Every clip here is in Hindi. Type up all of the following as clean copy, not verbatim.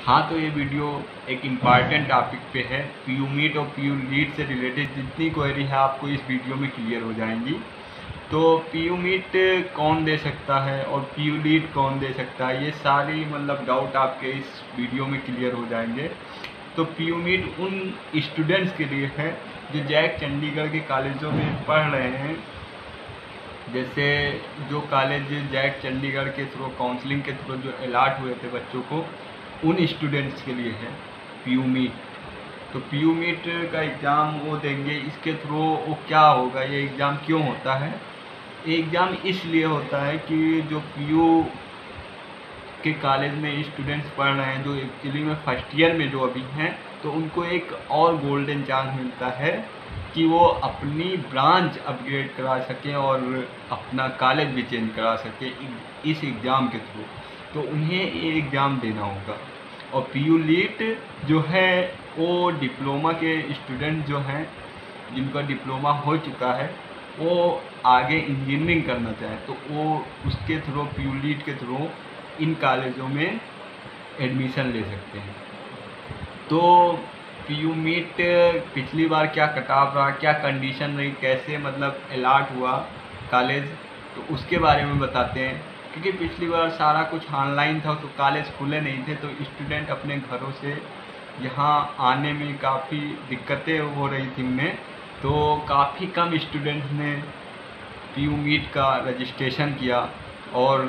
हाँ, तो ये वीडियो एक इम्पॉर्टेंट टॉपिक पे है। पीयू मीट और पीयू लीड से रिलेटेड जितनी क्वेरी है आपको इस वीडियो में क्लियर हो जाएंगी। तो पीयू मीट कौन दे सकता है और पीयू लीड कौन दे सकता है, ये सारी मतलब डाउट आपके इस वीडियो में क्लियर हो जाएंगे। तो पीयू मीट उन स्टूडेंट्स के लिए है जो जैक चंडीगढ़ के कॉलेजों में पढ़ रहे हैं। जैसे जो कॉलेज जैक चंडीगढ़ के थ्रू काउंसलिंग के थ्रू जो अलॉट हुए थे बच्चों को, उन स्टूडेंट्स के लिए है पीयू मीट। तो पीयू मीट का एग्ज़ाम वो देंगे, इसके थ्रू वो क्या होगा, ये एग्ज़ाम क्यों होता है। ये एग्ज़ाम इसलिए होता है कि जो पीयू के कॉलेज में स्टूडेंट्स पढ़ रहे हैं, जो एक्चुअली में फर्स्ट ईयर में जो अभी हैं, तो उनको एक और गोल्डन चांस मिलता है कि वो अपनी ब्रांच अपग्रेड करा सकें और अपना कॉलेज भी चेंज करा सकें इस एग्ज़ाम के थ्रू। तो उन्हें ये एग्ज़ाम देना होगा। और पीयू लीट जो है वो डिप्लोमा के स्टूडेंट जो हैं, जिनका डिप्लोमा हो चुका है, वो आगे इंजीनियरिंग करना चाहें तो वो उसके थ्रू पीयू लीट के थ्रू इन कॉलेजों में एडमिशन ले सकते हैं। तो पीयू मीट पिछली बार क्या कट ऑफ रहा, क्या कंडीशन रही, कैसे मतलब अलॉट हुआ कॉलेज, तो उसके बारे में बताते हैं। क्योंकि पिछली बार सारा कुछ ऑनलाइन था, तो कॉलेज खुले नहीं थे, तो स्टूडेंट अपने घरों से यहाँ आने में काफ़ी दिक्कतें हो रही थी उन्हें। तो काफ़ी कम स्टूडेंट्स ने पीयू मीट का रजिस्ट्रेशन किया और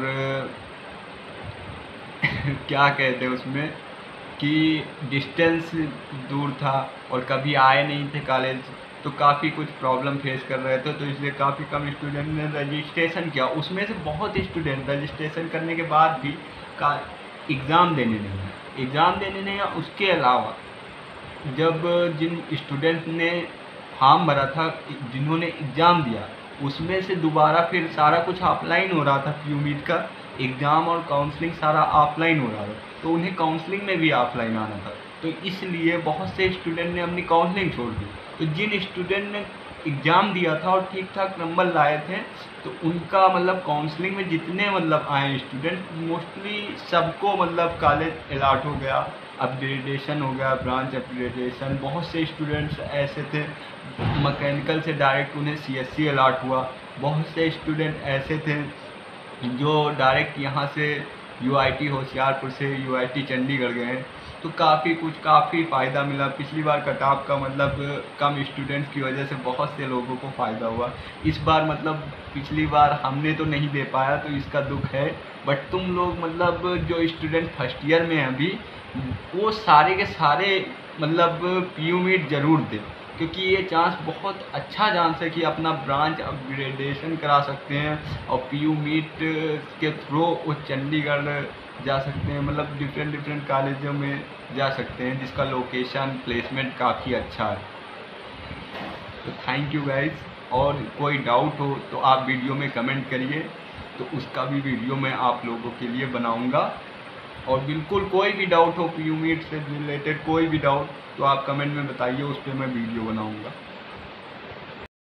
क्या कहते हैं उसमें कि डिस्टेंस दूर था और कभी आए नहीं थे कॉलेज, तो काफ़ी कुछ प्रॉब्लम फेस कर रहे थे। तो इसलिए काफ़ी कम स्टूडेंट ने रजिस्ट्रेशन किया। उसमें से बहुत स्टूडेंट रजिस्ट्रेशन करने के बाद भी का एग्ज़ाम देने नहीं है, एग्ज़ाम देने नहीं है। उसके अलावा जब जिन स्टूडेंट ने फॉर्म भरा था, जिन्होंने एग्ज़ाम दिया, उसमें से दोबारा फिर सारा कुछ ऑफलाइन हो रहा था। पीयू मीट का एग्ज़ाम और काउंसलिंग सारा ऑफलाइन हो रहा था, तो उन्हें काउंसलिंग में भी ऑफलाइन आना था। तो इसलिए बहुत से स्टूडेंट ने अपनी काउंसलिंग छोड़ दी। तो जिन स्टूडेंट ने एग्ज़ाम दिया था और ठीक ठाक नंबर लाए थे, तो उनका मतलब काउंसलिंग में जितने मतलब आए स्टूडेंट, मोस्टली सबको मतलब कॉलेज अलॉट हो गया, अपग्रेडेशन हो गया, ब्रांच अपग्रेडेशन। बहुत से स्टूडेंट्स ऐसे थे मैकेनिकल से डायरेक्ट उन्हें सीएससी अलॉट हुआ। बहुत से स्टूडेंट ऐसे थे जो डायरेक्ट यहाँ से यूआईटी होशियारपुर से यूआईटी चंडीगढ़ गए। तो काफ़ी फ़ायदा मिला। पिछली बार कट ऑफ का मतलब कम स्टूडेंट्स की वजह से बहुत से लोगों को फ़ायदा हुआ। इस बार मतलब पिछली बार हमने तो नहीं दे पाया, तो इसका दुख है। बट तुम लोग मतलब जो स्टूडेंट फर्स्ट ईयर में हैं अभी, वो सारे के सारे मतलब पीयू मीट ज़रूर दें, क्योंकि ये चांस बहुत अच्छा चांस है कि अपना ब्रांच अपग्रेडेशन करा सकते हैं और पीयू मीट के थ्रू वो चंडीगढ़ जा सकते हैं, मतलब डिफरेंट कॉलेजों में जा सकते हैं, जिसका लोकेशन प्लेसमेंट काफ़ी अच्छा है। तो थैंक यू गाइस। और कोई डाउट हो तो आप वीडियो में कमेंट करिए, तो उसका भी वीडियो मैं आप लोगों के लिए बनाऊंगा। और बिल्कुल कोई भी डाउट हो पीयू मीट से रिलेटेड, कोई भी डाउट, तो आप कमेंट में बताइए, उस पर मैं वीडियो बनाऊंगा।